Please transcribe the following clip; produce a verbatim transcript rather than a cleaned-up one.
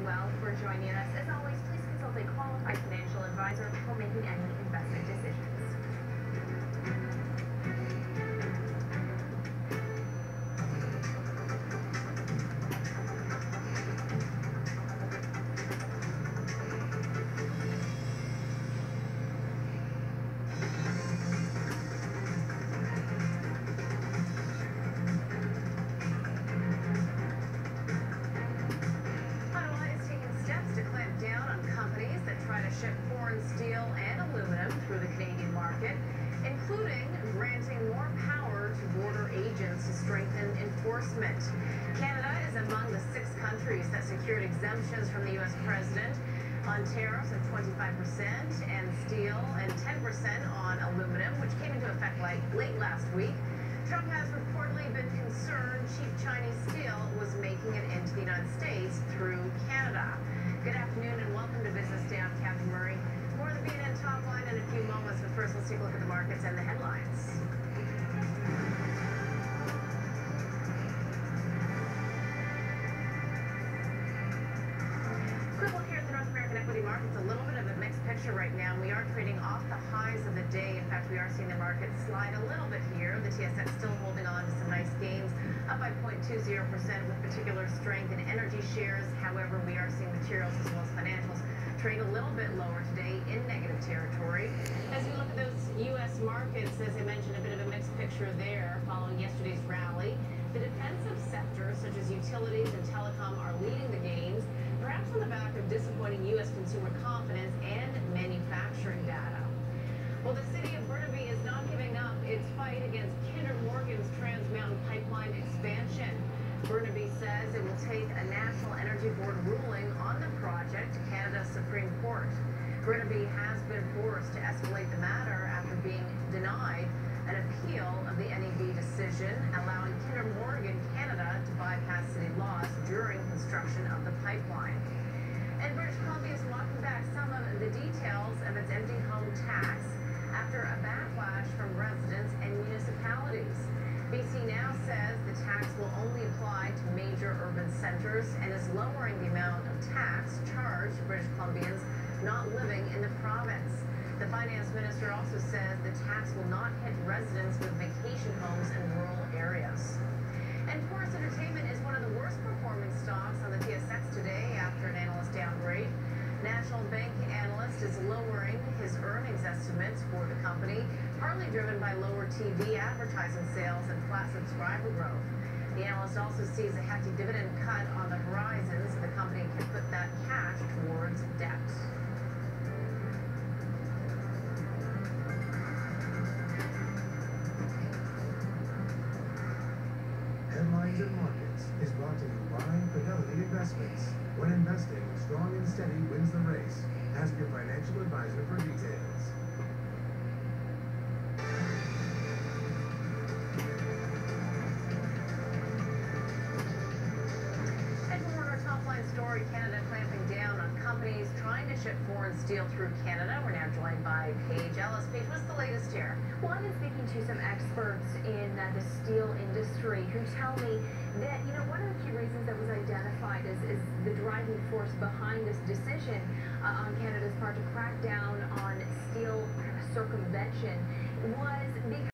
well for joining us. As always, please consult a qualified financial advisor before making any investment decisions. Try to ship foreign steel and aluminum through the Canadian market, including granting more power to border agents to strengthen enforcement. Canada is among the six countries that secured exemptions from the U S president on tariffs of twenty-five percent and steel and ten percent on aluminum, which came into effect like late last week. Trump has reportedly been concerned cheap Chinese steel was making it into the United States through Canada. Good afternoon and welcome to Business Day. I'm Kathy Murray. More of the B N N top line in a few moments, but first let's take a look at the markets and the headlines. Quick look here at the North American equity markets. A little bit of a mixed picture right now. We are trading off the highs of the day. In fact, we are seeing the market slide a little bit here. The T S X still holding on to some nice gains, up by zero point two zero percent with particular strength in energy shares. However, we are seeing materials as well as financials trade a little bit lower today in negative territory. As we look at those U S markets, as I mentioned, a bit of a mixed picture there following yesterday's rally. The defensive sectors, such as utilities and telecom, are leading the gains, perhaps on the back of disappointing U S consumer confidence and manufacturing data. Well, the city of Burnaby is not giving up its fight against Kinder Morgan's Trans Mountain Pipeline expansion. Burnaby says it will take a National Energy Board ruling on the project to Canada's Supreme Court. Burnaby has been forced to escalate the matter after being denied an appeal of the N E B decision, allowing Kinder Morgan Canada to bypass city laws during construction of the pipeline. And British Columbia is walking back some of the details of its empty home tax after a backlash from residents and municipalities. B C now says the tax will only apply to major urban centers and is lowering the amount of tax charged to British Columbians not living in the province. The finance minister also says the tax will not hit residents with vacation homes in rural areas. And Chorus Entertainment is one of the worst performing stocks on the T S X today after an analyst downgrade. National Bank analyst is lowering his earnings estimates for the company, partly driven by lower T V advertising sales and flat subscriber growth. The analyst also sees a hefty dividend cut on the horizon, so the company can put that cash towards debt. Headlines and Markets is brought to you by Fidelity Investments. When investing, strong and steady wins the race. Ask your financial advisor for details. And for our top line story, Canada clamping down on companies trying to ship foreign steel through Canada. We're now joined by Paige Ellis. Paige, what's the latest here? Well, I've been speaking to some experts in uh, the steel industry who tell me that, you know, one of the key reasons that was identified as, as the driving force behind this decision uh, on Canada's part to crack down on steel circumvention was because